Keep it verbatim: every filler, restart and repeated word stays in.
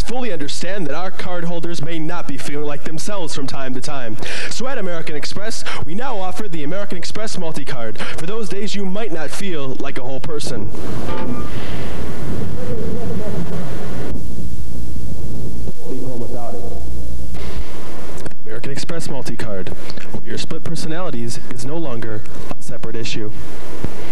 must fully understand that our cardholders may not be feeling like themselves from time to time. So at American Express, we now offer the American Express multi-card for those days you might not feel like a whole person. American Express multi-card, where your split personalities is no longer a separate issue.